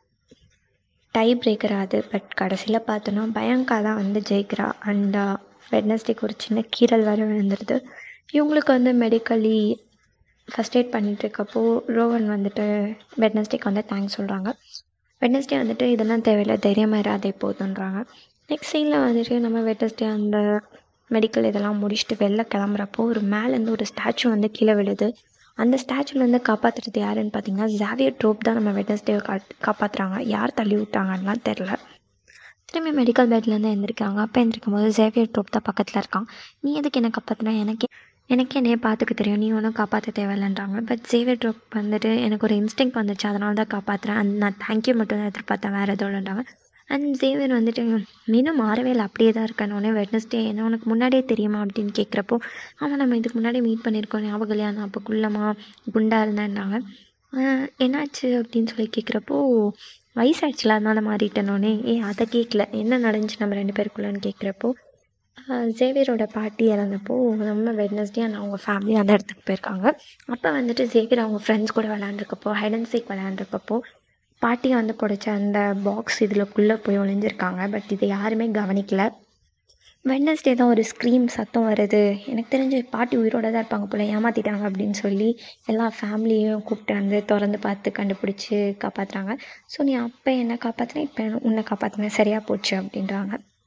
டை பிரேக்கர் ஆகுது. பட் கடைசியில் பார்த்தோன்னா பயாங்கா தான் வந்து ஜெயிக்கிறா. அண்ட் வெட்னஸ்டேக்கு ஒரு சின்ன கீரல் வர விழுந்துடுது. இவங்களுக்கு வந்து மெடிக்கலி ஃபஸ்ட் எய்ட் பண்ணிகிட்ருக்கப்போ ரோஹன் வந்துட்டு வெட்னஸ்டேக்கு வந்து தேங்க்ஸ் சொல்கிறாங்க. வெட்னஸ்டே வந்துட்டு இதெல்லாம் தேவையில்லை, தைரியமாக இராதே போதுன்றாங்க. நெக்ஸ்ட் சீனில் வந்துட்டு நம்ம வெட்னஸ்டே அந்த மெடிக்கல் இதெல்லாம் முடிச்சுட்டு வெளில கிளம்புறப்போ ஒரு மேலேருந்து ஒரு ஸ்டாச்சு வந்து கீழே விழுது. அந்த ஸ்டாச்சுலேருந்து காப்பாற்றுறது யாருன்னு பார்த்தீங்கன்னா ஜாவியர் ட்ரோப் தான் நம்ம வெட்னஸ்டேவை கா காப்பாற்றுறாங்க. யார் தள்ளி விட்டாங்கலாம் தெரில. திரும்பி மெடிக்கல் பெட்லேருந்து எழுந்திருக்காங்க. அப்போ எழுந்திருக்கும் போது ஜேவியர் ட்ரோப் தான் பக்கத்தில் இருக்கான். நீ எதுக்கு என்ன காப்பாற்றினா, எனக்கே எனக்கே என்னையே பார்த்துக்க தெரியும், நீ ஒன்றும் காப்பாற்ற தேவையில்லைன்றாங்க. பட் ஜேவியர் ட்ரோப் வந்துட்டு எனக்கு ஒரு இன்ஸ்டிங்க் வந்துச்சு, அதனால தான் காப்பாற்றுறேன், அண்ட் நான் தேங்க்யூ மட்டும் தான் எதிர்பார்த்தேன், வேறு எதோடுன்றாங்க. அண்ட் ஜேவியர் வந்துட்டு மீனும் மாறவே இல்லை, அப்படியே தான் இருக்கேன்னு. வெட்னஸ்டே என்ன உனக்கு முன்னாடியே தெரியுமா அப்படின்னு கேட்குறப்போ அவன் நம்ம இதுக்கு முன்னாடி மீட் பண்ணியிருக்கோம் ஞாபகம் இல்லையா, நான் அப்போ குள்ளமாக குண்டாக இருந்தேன்னாங்க. என்னாச்சு அப்படின்னு சொல்லி கேட்குறப்போ வயசாகிடுச்சுல அதனால மாறிட்டேனோடனே ஏ அதை கேட்கல, என்ன நடந்துச்சு நம்ம ரெண்டு பேருக்குள்ளன்னு கேட்குறப்போ ஜேவியரோட பாட்டி இறந்தப்போ நம்ம வெட்னஸ்டே அண்ட் அவங்க ஃபேமிலி அந்த இடத்துக்கு போயிருக்காங்க. அப்போ வந்துட்டு ஜேவியர் அவங்க ஃப்ரெண்ட்ஸ் கூட விளையாண்டுருக்கப்போ ஹைட் அண்ட் சீக் விளையாண்டுருக்கப்போ பாட்டியை வந்து பிடிச்ச அந்த பாக்ஸ் இதுலக்குள்ளே போய் ஒளிஞ்சிருக்காங்க. பட் இதை யாருமே கவனிக்கல. வெட்னஸ்டே தான் ஒரு ஸ்க்ரீம் சத்தம் வருது, எனக்கு தெரிஞ்சு பாட்டி உயிரோடு தான் இருப்பாங்க போல், ஏமாற்றிட்டாங்க அப்படின்னு சொல்லி எல்லா ஃபேமிலியும் கூப்பிட்டு வந்து திறந்து பார்த்து கண்டுபிடிச்சி காப்பாற்றுறாங்க. ஸோ நீ அப்போ என்ன காப்பாற்றின, இப்போ உன்னை காப்பாற்றின, சரியாக போச்சு அப்படின்றாங்க.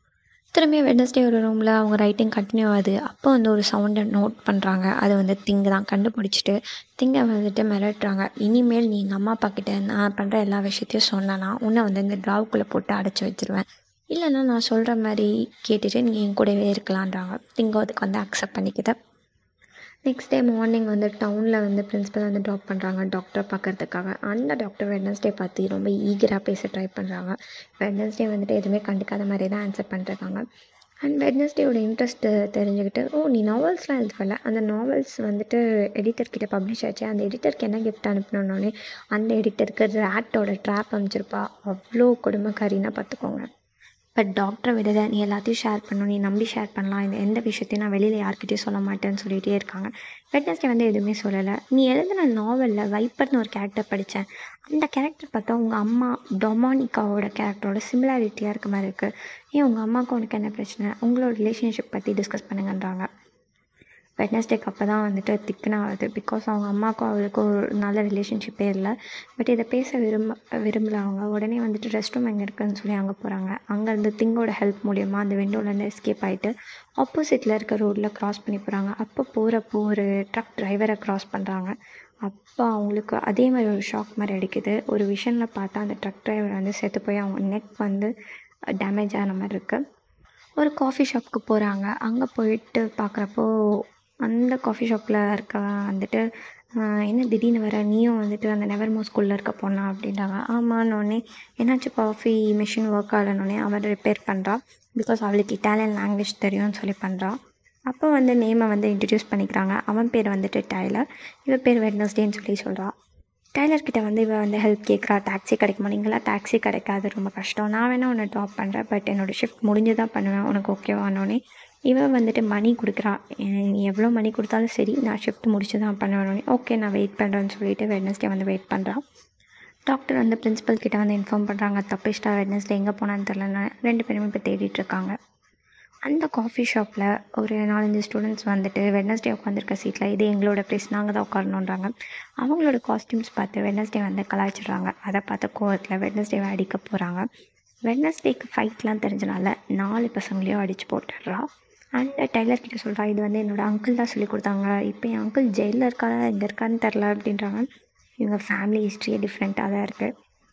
திரும்பியும் வெட்னஸ்டே ஒரு ரூமில் அவங்க ரைட்டிங் கண்டினியூ ஆகுது. அப்போ வந்து ஒரு சவுண்டை நோட் பண்ணுறாங்க. அது வந்து திங்கு தான். கண்டுபிடிச்சிட்டு திங்கை வந்துட்டு மிரட்டுறாங்க. இனிமேல் நீ எங்கள் அம்மா அப்பா கிட்ட நான் பண்ணுற எல்லா விஷயத்தையும் சொன்னேன்னா உன்னை வந்து இந்த ட்ராவுக்குள்ளே போட்டு அடைச்சி வச்சிருவேன். இல்லைன்னா நான் சொல்கிற மாதிரி கேட்டுட்டு நீங்கள் என் கூடவே இருக்கலான்றாங்க. திங்கோ அதுக்கு வந்து அக்செப்ட் பண்ணிக்கிது. நெக்ஸ்ட் டே மார்னிங் வந்து டவுனில் வந்து பிரின்ஸிபல் வந்து ட்ராப் பண்ணுறாங்க டாக்டரை பார்க்கறதுக்காக. அந்த டாக்டர் வெட்னஸ்டே பார்த்து ரொம்ப ஈகராக பேச ட்ரை பண்ணுறாங்க. வெட்னஸ்டே வந்துட்டு எதுவுமே கண்டுக்காத மாதிரி தான் ஆன்சர் பண்ணிருக்காங்க. அண்ட் வெட்னஸ்டேயோட இன்ட்ரெஸ்ட்டு தெரிஞ்சுக்கிட்டு, ஓ நீ நாவல்ஸ்லாம் எழுதல, அந்த நாவல்ஸ் வந்துட்டு எடிட்டர்கிட்ட பப்ளிஷ் ஆச்சு, அந்த எடிட்டருக்கு என்ன கிஃப்ட் அனுப்பினோடனே அந்த எடிட்டருக்கு ரேட்டோட ட்ராப் அமைச்சிருப்பா. அவ்வளோ கொடுமைக்காரின்னா பார்த்துக்கோங்க. பட் டாக்டரை விடுத, நீ எல்லாத்தையும் ஷேர் பண்ணணும், நீ நம்பி ஷேர் பண்ணலாம், இந்த எந்த விஷயத்தையும் நான் வெளியில் யார்கிட்டையும் சொல்ல மாட்டேன்னு சொல்லிகிட்டே இருக்காங்க. வெட்னஸ்டே வந்து எதுவுமே சொல்லலை. நீ எழுதின நாவலில் வைப்பர்னு ஒரு கேரக்டர் படித்தேன், அந்த கேரக்டர் பார்த்தா உங்கள் அம்மா டொமானிகாவோட கேரக்டரோட சிமிலாரிட்டியாக இருக்க மாதிரி இருக்குது. ஏன் உங்கள் அம்மாவுக்கு உனக்கு என்ன பிரச்சனை, உங்களோட ரிலேஷன்ஷிப் பற்றி டிஸ்கஸ் பண்ணுங்கன்றாங்க. வெட்னஸ்டேக்கு அப்போ தான் வந்துட்டு திக்குனா ஆகுது. பிகாஸ் அவங்க அம்மாவுக்கும் அவளுக்கும் ஒரு நல்ல ரிலேஷன்ஷிப்பே இல்லை. பட் இதை பேச விரும்ப விரும்பல அவங்க. உடனே வந்துட்டு ரெஸ்ட் ரூம் எங்கே இருக்குதுன்னு சொல்லி அங்கே போகிறாங்க. அங்கேருந்து திங்கோட ஹெல்ப் மூலியமாக அந்த விண்டோலேருந்து எஸ்கேப் ஆகிட்டு ஆப்போசிட்டில் இருக்க ரோட்டில் க்ராஸ் பண்ணி போகிறாங்க. அப்போ போகிறப்போ ஒரு ட்ரக் டிரைவரை க்ராஸ் பண்ணுறாங்க. அப்போ அவங்களுக்கு அதே மாதிரி ஒரு ஷாக் மாதிரி அடிக்குது. ஒரு விஷனில் பார்த்தா அந்த ட்ரக் டிரைவர் வந்து செத்து போய் அவங்க நெக் வந்து டேமேஜ் ஆன மாதிரி இருக்குது. ஒரு காஃபி ஷாப்புக்கு போகிறாங்க. அங்கே போயிட்டு பார்க்குறப்போ அந்த காஃபி ஷாப்பில் இருக்க வந்துட்டு என்ன திடீர்னு வர, நீயும் வந்துட்டு அந்த நெவர்மோ ஸ்கூலில் இருக்க பொண்ணா அப்படின்றாங்க. ஆமான்னொடனே என்னாச்சு, காஃபி மிஷின் ஒர்க் ஆகலன்னொடனே அவள் ரிப்பேர் பண்ணுறா. பிகாஸ் அவளுக்கு இட்டாலியன் லாங்குவேஜ் தெரியும்னு சொல்லி பண்ணுறா. அப்போ வந்து நேமை வந்து இன்ட்ரடியூஸ் பண்ணிக்கிறாங்க. அவன் பேர் வந்துட்டு டைலர், இவள் பேர் வெட்னஸ்டேன்னு சொல்லி சொல்கிறா. டைலர்கிட்ட வந்து இவள் வந்து ஹெல்ப் கேட்குறா. டாக்ஸி கிடைக்குமா, நீங்களாம் டாக்ஸி கிடைக்காது, ரொம்ப கஷ்டம், நான் வேணால் உன்னை ட்ராப் பண்ணுறேன், பட் என்னோடய ஷிஃப்ட் முடிஞ்சு தான் பண்ணுவேன், உனக்கு ஓகேவானோடனே இவன் வந்துட்டு மணி கொடுக்குறா. நீ எவ்வளோ மணி கொடுத்தாலும் சரி, நான் ஷிஃப்ட் முடிச்சு தான் பண்ணுவேனோடனே ஓகே நான் வெயிட் பண்ணுறேன்னு சொல்லிட்டு வெட்னஸ்டே வந்து வெயிட் பண்ணுறான். டாக்டர் வந்து பிரின்ஸிபல் கிட்ட வந்து இன்ஃபார்ம் பண்ணுறாங்க. தப்பிச்சிட்டா, வெட்னஸ்டே எங்கே போனான்னு தெரிலன்னு. ரெண்டு பேருமே இப்போ தேடிட்டுருக்காங்க. அந்த காஃபி ஷாப்பில் ஒரு நாலஞ்சு ஸ்டூடெண்ட்ஸ் வந்துட்டு வெட்னஸ்டே உட்காந்துருக்க சீட்டில் இது எங்களோட ப்ளேஸ், நாங்கள் தான் உட்காரணுன்றாங்க. அவங்களோட காஸ்டியூம்ஸ் பார்த்து வெட்னஸ்டே வந்து கலாய்ச்சிடுறாங்க. அதை பார்த்து கோவத்தில் வெட்னஸ்டேவை அடிக்க போகிறாங்க. வெட்னஸ்டேக்கு ஃபைட்லாம் தெரிஞ்சனால நாலு பசங்களையும் அடித்து போட்டுடுறா. அந்த டைலர்கிட்ட சொல்கிறா, இது வந்து என்னோடய அங்கிள் தான் சொல்லி கொடுத்தாங்க, இப்போ என் அங்கிள் ஜெயிலில் இருக்காரா எங்கே இருக்கான்னு தெரில அப்படின்றாங்க. இவங்க ஃபேமிலி ஹிஸ்ட்ரியே டிஃப்ரெண்ட்டாக தான் இருக்குது.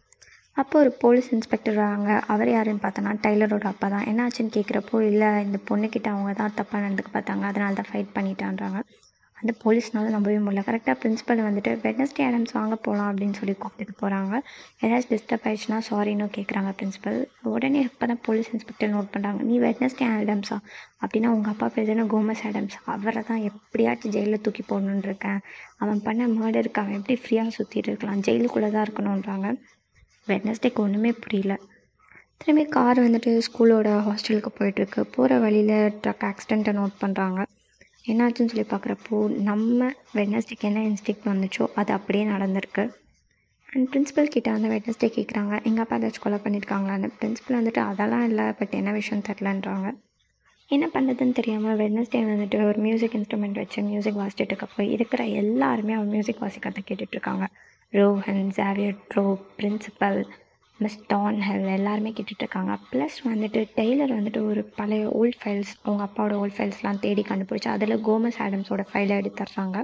அப்போ ஒரு போலீஸ் இன்ஸ்பெக்டர் வராங்க. அவர் யாருன்னு பார்த்தோன்னா டைலரோட அப்பா தான். என்ன ஆச்சுன்னு கேட்குறப்போ, இல்லை இந்த பொண்ணுக்கிட்ட அவங்க தான் தப்பாக நடந்துக்க பார்த்தாங்க, அதனால தான் ஃபைட் பண்ணிட்டான்றாங்க. அந்த போலீஸ்னால நம்பவே முடியல. கரெக்டாக பிரின்ஸிபல் வந்துட்டு வெட்னஸ்டே ஆடம்ஸ் வாங்க போகலாம் அப்படின்னு சொல்லி கூப்பிட்டு போகிறாங்க. ஏதாச்சும் டிஸ்டர்ப் ஆயிடுச்சுன்னா சாரின்னு கேட்குறாங்க பிரின்ஸிபல். உடனே அப்போ தான் போலீஸ் இன்ஸ்பெக்டர் நோட் பண்ணுறாங்க, நீ வெட்னஸ்டே ஆடம்ஸா, அப்படின்னா உங்கள் அப்பா பேர் தானே கோமஸ் ஆடம்ஸ், அவரை தான் எப்படியாச்சும் ஜெயிலில் தூக்கி போடணுன்னு இருக்கேன், அவன் பண்ண மர்டருக்கு அவன் எப்படி ஃப்ரீயாக சுற்றிட்டு இருக்கலாம், ஜெயிலுக்குள்ளே தான் இருக்கணுன்றாங்க. வெட்னஸ்டேக்கு ஒன்றுமே புரியல. திரும்பி கார் வந்துட்டு ஸ்கூலோட ஹாஸ்டலுக்கு போயிட்டுருக்கு. போகிற வழியில் ட்ரக் ஆக்சிடெண்ட்டை நோட் பண்ணுறாங்க. என்னாச்சுன்னு சொல்லி பார்க்குறப்போ நம்ம வெட்னஸ்டேக்கு என்ன இன்ஸ்டிக்ட் வந்துச்சோ அது அப்படியே நடந்திருக்கு. அண்ட் பிரின்ஸிபல் கிட்டே வந்து வெட்னஸ்டே கேட்குறாங்க, எங்கள் அப்பா ஏதாச்சும் கொலை பண்ணியிருக்காங்களான்னு. பிரின்ஸிபல் வந்துட்டு அதெல்லாம் இல்லை, பட் என்ன விஷயம் தெரிலன்றாங்க. என்ன பண்ணுறதுன்னு தெரியாமல் வெட்னஸ்டே வந்துட்டு ஒரு மியூசிக் இன்ஸ்ட்ருமெண்ட் வச்சு மியூசிக் வாசிச்சுட்டு இருக்கப்போ இருக்கிற எல்லாருமே அவர் மியூசிக் வாசிக்கிறத கேட்டுட்ருக்காங்க. ரோஹன், ஜாவியர், ட்ரோ, பிரின்ஸிபல், மிஸ் டான்ஹெல் எல்லாருமே கேட்டுட்ருக்காங்க. ப்ளஸ் வந்துட்டு டெய்லர் வந்துட்டு ஒரு பழைய ஓல்ட் ஃபைல்ஸ், அவங்க அப்பாவோட ஓல்ட் ஃபைல்ஸ்லாம் தேடி கண்டுபிடிச்சி அதில் கோமஸ் ஆடம்ஸோட ஃபைலை எடுத்துடுறாங்க.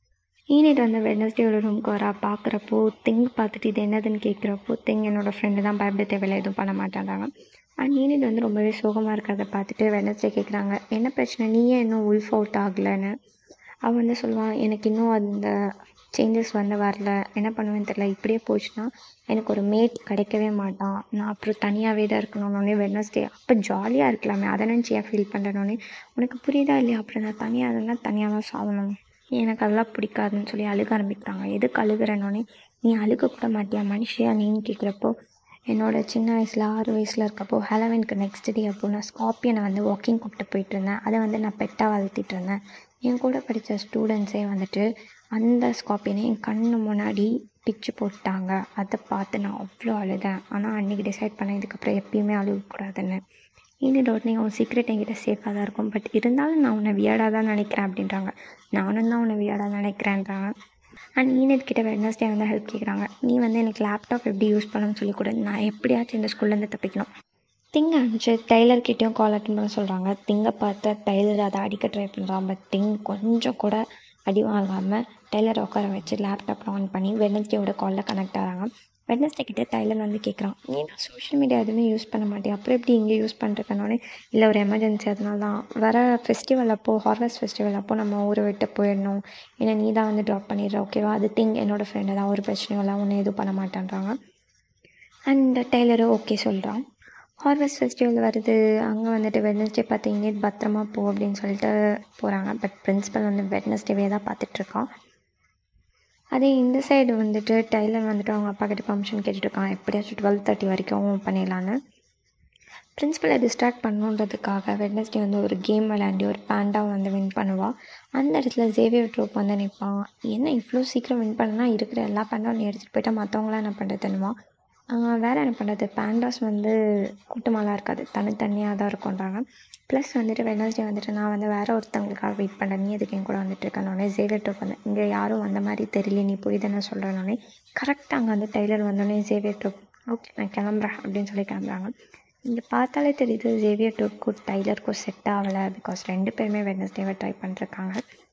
ஈனிட் வந்து வெட்னஸ்டேயோட ரூமுக்கு வரா. பார்க்குறப்போ திங் பார்த்துட்டு இது என்னதுன்னு கேட்குறப்போ, திங் என்னோடய ஃப்ரெண்டு தான், பயப்பட தேவையில்லை, எதுவும் பண்ண மாட்டேன்றாங்க. அண்ட் ஈனிட் வந்து ரொம்பவே சோகமாக இருக்கிறத பார்த்துட்டு வெட்னஸ்டே கேட்குறாங்க, என்ன பிரச்சனை, நீயே இன்னும் உல்ஃப் அவுட் ஆகலைன்னு. அவன் வந்து சொல்லுவான், எனக்கு இன்னும் அந்த சேஞ்சஸ் வந்து வரல, என்ன பண்ணுவேன்னு தெரில, இப்படியே போச்சுன்னா எனக்கு ஒரு மேட் கிடைக்கவே மாட்டான், நான் அப்புறம் தனியாகவே தான் இருக்கணும்னே. வெட்னஸ்டே அப்போ ஜாலியாக இருக்கலாமே, அதை நினச்சி ஏன் ஃபீல் பண்ணுறனோடனே, உனக்கு புரியுதா இல்லையா, அப்புறம் நான் தனியாக இருந்தால் தனியாக தான் சாகணும், எனக்கு அதெல்லாம் பிடிக்காதுன்னு சொல்லி அழுக ஆரம்பிக்கிறாங்க. எதுக்கு அழுகிறனோடனே, நீ அழுக கூட மாட்டியா மனுஷியா நீன்னு கேட்குறப்போ, என்னோட சின்ன வயசில் ஆறு வயசில் இருக்கப்போ ஹாலோவீனுக்கு நெக்ஸ்ட் டே அப்போ நான் ஸ்கார்பியனை வந்து வாக்கிங் கூப்பிட்டு போயிட்டு இருந்தேன். அதை வந்து நான் பெட்டாக வளர்த்திட்டு இருந்தேன். என் கூட படித்த ஸ்டூடெண்ட்ஸே வந்துட்டு அந்த ஸ்கார்பியனை என் கண்ணு முன்னாடி பிச்சு போட்டாங்க. அதை பார்த்து நான் அவ்வளோ அழுதேன். ஆனால் அன்றைக்கி டிசைட் பண்ணேன், இதுக்கப்புறம் எப்பயுமே அழுகக்கூடாதுன்னு. ஈனிட் உடனே உன் சீக்ரெட் என்கிட்ட சேஃபாக தான் இருக்கும், பட் இருந்தாலும் நான் உன்னை வியர்டாக தான் நினைக்கிறேன் அப்படின்றாங்க. நானும் தான் உன்னை வியர்டாக நினைக்கிறேன்றாங்க. அண்ட் ஈனிட் கிட்ட வெட்னஸ்டே வந்து ஹெல்ப் கேட்குறாங்க, நீ வந்து எனக்கு லேப்டாப் எப்படி யூஸ் பண்ணணும்னு சொல்லி கூட, நான் எப்படியாச்சும் இந்த ஸ்கூல்லேருந்து தப்பிக்கணும். திங் அனுப்பிச்சு டெய்லர்கிட்டையும் கால் அட்டன் பண்ண சொல்கிறாங்க. திங்கை பார்த்து டெய்லர் அதை அடிக்க ட்ரை பண்ணுறான். பட் திங் கொஞ்சம் கூட அடி வாங்காமல் டெய்லரை உட்கார வச்சு லேப்டாப் ஆன் பண்ணி வெட்னஸ்டேயோட காலில் கனெக்ட் ஆகிறாங்க. வெட்னஸ்டே கிட்டே டெய்லர் வந்து கேட்குறான், நீ நான் சோஷியல் மீடியா எதுவுமே யூஸ் பண்ண மாட்டேன், அப்புறம் எப்படி இங்கே யூஸ் பண்ணுறதுனாலே இல்லை ஒரு எமர்ஜென்சி, அதனால தான் வர ஃபெஸ்டிவல் அப்போது ஹார்வெஸ்ட் ஃபெஸ்டிவல் அப்போது நம்ம ஊரை விட்டு போயிடணும், ஏன்னா நீ தான் வந்து ட்ராப் பண்ணிடுற, ஓகேவா? அது திங் என்னோடய ஃப்ரெண்டு தான், ஒரு பிரச்சனையும் இல்லை, ஒன்றும் எதுவும் பண்ண மாட்டேன்றாங்க. அண்ட் டெய்லரும் ஓகே சொல்கிறான். ஹார்வெஸ்ட் ஃபெஸ்டிவல் வருது, அங்கே வந்துட்டு வெட்னஸ்டே பார்த்து இங்கே பத்திரமா போ அப்படின்னு சொல்லிட்டு போகிறாங்க. பட் பிரின்ஸிபல் வந்து வெட்னஸ்டேவே தான் பார்த்துட்ருக்கான். அதே இந்த சைடு வந்துட்டு டெய்லர் வந்துட்டு அவங்க அப்பா கிட்ட பர்மிஷன் கேட்டுட்ருக்கான், எப்படியாச்சும் டுவெல் தேர்ட்டி வரைக்கும் பண்ணிடலான்னு. பிரின்ஸிபலை டிஸ்ட்ராக்ட் பண்ணுன்றதுக்காக வெட்னஸ்டே வந்து ஒரு கேம் விளையாண்டி ஒரு பேண்டாவை வந்து வின் பண்ணுவாள். அந்த இடத்துல ஜேவியர் ட்ரோப் வந்து நிற்பான். என்ன இவ்வளோ சீக்கிரம் வின் பண்ணனா, இருக்கிற எல்லா பேண்டாவும் நீ எடுத்துகிட்டு போயிட்டா மற்றவங்களாம் என்ன பண்ணுறதுன்னுமா. வேறு என்ன பண்ணுறது, பேண்டாஸ் வந்து கூட்டமாலாம் இருக்காது, தனித்தனியாக தான் இருக்கும்ன்றாங்க. ப்ளஸ் வந்துட்டு வெட்னஸ்டே வந்துட்டு நான் வந்து வேறு ஒருத்தவங்களுக்காக வெயிட் பண்ணுறேன், நீ எதுக்கு என் கூட வந்துட்டு இருக்கேன்னொடனே ஜேவியர் ட்ரோப் வந்து இங்கே யாரும் வந்த மாதிரி தெரியல, நீ போய் தானே சொல்கிறேன்னொடனே கரெக்டாக அங்கே வந்து டெய்லர் வந்தோடனே ஜேவியர் ட்ரோப் ஓகே நான் கிளம்புறேன் அப்படின்னு சொல்லி கிளம்புறாங்க. இங்கே பார்த்தாலே தெரியுது ஜேவியர் ட்ரோப்க்கும் டெய்லருக்கும் செட் ஆகலை. பிகாஸ் ரெண்டு பேருமே வெட்னஸ்டேவை ட்ரை பண்ணிருக்காங்க.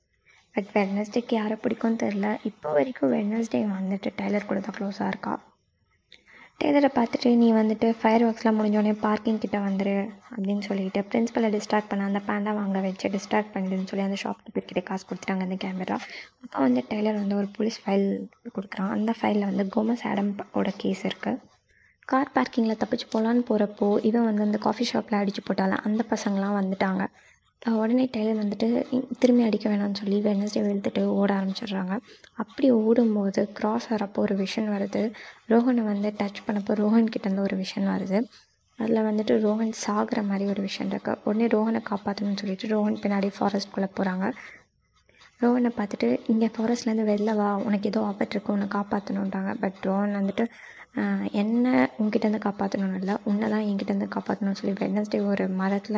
பட் வெட்னஸ்டேக்கு யாரை பிடிக்கும்னு தெரில. இப்போ வரைக்கும் வெட்னஸ்டே வந்துட்டு டெய்லர் கூட தான் க்ளோஸாக இருக்கா. டெய்லரை பார்த்துட்டு நீ வந்துட்டு ஃபயர் ஒர்க்ஸ்லாம் முடிஞ்சோடனே பார்க்கிங் கிட்டே வந்துரு அப்படின்னு சொல்லிட்டு பிரின்ஸிபலை டிஸ்ட்ராக்ட் பண்ண அந்த பேண்டா வாங்க வச்சு டிஸ்ட்ராக்ட் பண்ணிடுன்னு சொல்லி அந்த ஷாப் கீப்பர் கிட்டே காசு கொடுத்துட்டாங்க அந்த கேமரா. அப்போ வந்து டெய்லர் வந்து ஒரு போலீஸ் ஃபைல் கொடுக்குறான். அந்த ஃபைலில் வந்து கோமஸ் ஆடம் ஓட கேஸ் இருக்குது. கார் பார்க்கிங்கில் தப்பிச்சு போகலான்னு போகிறப்போ இவன் வந்து அந்த காஃபி ஷாப்பில் அடித்து போட்டால அந்த பசங்களாம் வந்துட்டாங்க. உடனே டெய்லர் வந்துட்டு திரும்பி அடிக்க வேணாம்னு சொல்லி வெட்னஸ்டே வெளுத்துட்டு ஓட ஆரம்பிச்சிடுறாங்க. அப்படி ஓடும்போது க்ராஸ் ஆகிறப்போ ஒரு விஷன் வருது. ரோஹனை வந்து டச் பண்ணப்போ ரோஹன் கிட்டேருந்து ஒரு விஷன் வருது. அதில் வந்துட்டு ரோஹன் சாகிற மாதிரி ஒரு விஷயம் இருக்குது. உடனே ரோஹனை காப்பாற்றணும்னு சொல்லிட்டு ரோஹன் பின்னாடி ஃபாரஸ்ட்குள்ளே போகிறாங்க. ரோஹனை பார்த்துட்டு இங்கே ஃபாரஸ்ட்லேருந்து வெளில வா, உனக்கு ஏதோ ஆபத்து இருக்குது, உன்னை காப்பாற்றணுன்றாங்க. பட் ரோஹன் வந்துட்டு என்ன உங்ககிட்டேருந்து காப்பாற்றணும்னு இல்லை, உன்னை தான் என்கிட்டேருந்து காப்பாற்றணும்னு சொல்லி வெட்னஸ்டே ஒரு மரத்தில்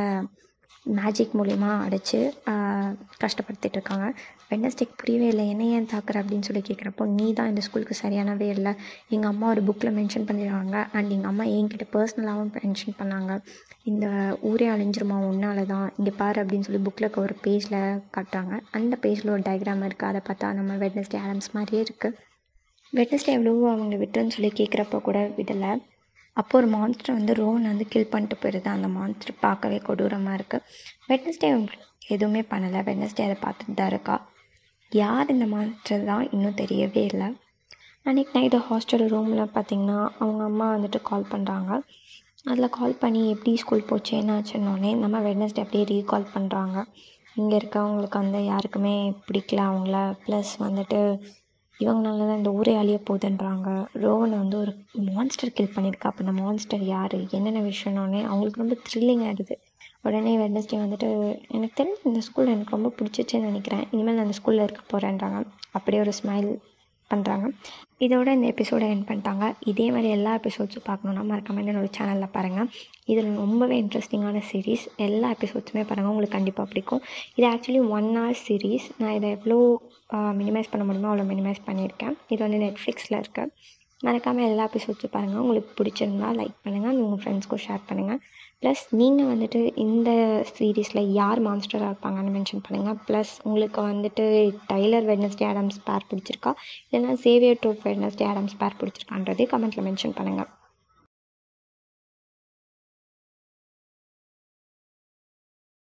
மேஜிக் மூலிமா அடித்து கஷ்டப்படுத்திட்டு இருக்காங்க. வெட்னஸ்டேக்கு புரியவே இல்லை, என்ன ஏன் தாக்குற அப்படின்னு சொல்லி கேட்குறப்போ நீ தான் இந்த ஸ்கூலுக்கு சரியானவே இல்லை, எங்கள் அம்மா ஒரு புக்கில் மென்ஷன் பண்ணிடுவாங்க, அண்ட் எங்கள் அம்மா என்கிட்ட பர்சனலாகவும் மென்ஷன் பண்ணாங்க, இந்த ஊரே அழிஞ்சிருமா உன்னால தான், இங்கே பாரு அப்படின்னு சொல்லி புக்கில் இருக்க ஒரு பேஜில் காட்டுறாங்க. அந்த பேஜில் ஒரு டயக்ராம் இருக்குது. அதை பார்த்தா நம்ம வெட்னஸ்டே ஆடம்ஸ் மாதிரியே இருக்குது. வெட்னஸ்டே எவ்வளவோ அவங்க விட்டுன்னு சொல்லி கேட்குறப்போ கூட விடலை. அப்போ ஒரு மான்ஸ்டர் வந்து ரோஹன் வந்து கில் பண்ணிட்டு போயிடுது. அந்த மான்ஸ்டர் பார்க்கவே கொடூரமாக இருக்குது. வெட்னஸ்டே எதுவுமே பண்ணலை. வெட்னஸ்டே அதை பார்த்துட்டு தான் இருக்கா. யார் இந்த மான்ஸ்டர் தான் இன்னும் தெரியவே இல்லை. அன்றைக்கி நைட்டு ஹாஸ்டல் ரூமில் பார்த்திங்கன்னா அவங்க அம்மா வந்துட்டு கால் பண்ணுறாங்க. அதில் கால் பண்ணி எப்படி ஸ்கூல் போச்சு என்ன ஆச்சுன்னொடனே நம்ம வெட்னஸ்டே அப்படியே ரீகால் பண்ணுறாங்க. இங்கே இருக்கவங்களுக்கு வந்து யாருக்குமே பிடிக்கல அவங்கள, ப்ளஸ் வந்துட்டு இவங்களால தான் இந்த ஊரே அழிய போகுதுன்றாங்க. ரோஹனை வந்து ஒரு மான்ஸ்டர் கில் பண்ணியிருக்கா. அப்போ அந்த மான்ஸ்டர் யார் என்னென்ன விஷயம்னோடனே அவங்களுக்கு ரொம்ப த்ரில்லிங் ஆகிடுது. உடனே வெட்னஸ்டே வந்துட்டு எனக்கு தெரிஞ்சு இந்த ஸ்கூல் எனக்கு ரொம்ப பிடிச்சிச்சுன்னு நினைக்கிறேன், இனிமேல் நான் அந்த ஸ்கூலில் இருக்க போகிறேன்றாங்க. அப்படியே ஒரு ஸ்மைல் பண்ணுறாங்க. இதோட இந்த எபிசோடை எண்ட் பண்ணிட்டாங்க. இதே மாதிரி எல்லா எபிசோட்ஸும் பார்க்கணுன்னா மறக்காம என்னோட சேனலில் பாருங்கள். இதில் ரொம்பவே இன்ட்ரெஸ்டிங்கான சீரீஸ். எல்லா எபிசோட்ஸுமே பாருங்கள், உங்களுக்கு கண்டிப்பாக பிடிக்கும். இது ஆக்சுவலி ஒன் ஹவர் சீரீஸ். நான் இதை எவ்வளோ மினிமைஸ் பண்ண முடியுமோ அவ்வளோ மினிமைஸ் பண்ணியிருக்கேன். இது வந்து நெட்ஃப்ளிக்ஸில் இருக்குது. மறக்காமல் எல்லா எபிசோட்ஸும் பாருங்கள். உங்களுக்கு பிடிச்சிருந்தா லைக் பண்ணுங்கள், உங்கள் ஃப்ரெண்ட்ஸ்க்கும் ஷேர் பண்ணுங்கள். ப்ளஸ் நீங்கள் வந்துட்டு இந்த சீரீஸில் யார் மான்ஸ்டராக இருப்பாங்கன்னு மென்ஷன் பண்ணுங்கள். ப்ளஸ் உங்களுக்கு வந்துட்டு டைலர் வெட்னஸ்டே ஆடம்ஸ் பேர் பிடிச்சிருக்கா, இல்லைன்னா சேவியர் ட்ரோப் வெட்னஸ்டே ஆடம்ஸ் பேர் பிடிச்சிருக்கான்றதே கமெண்ட்டில் மென்ஷன் பண்ணுங்கள்.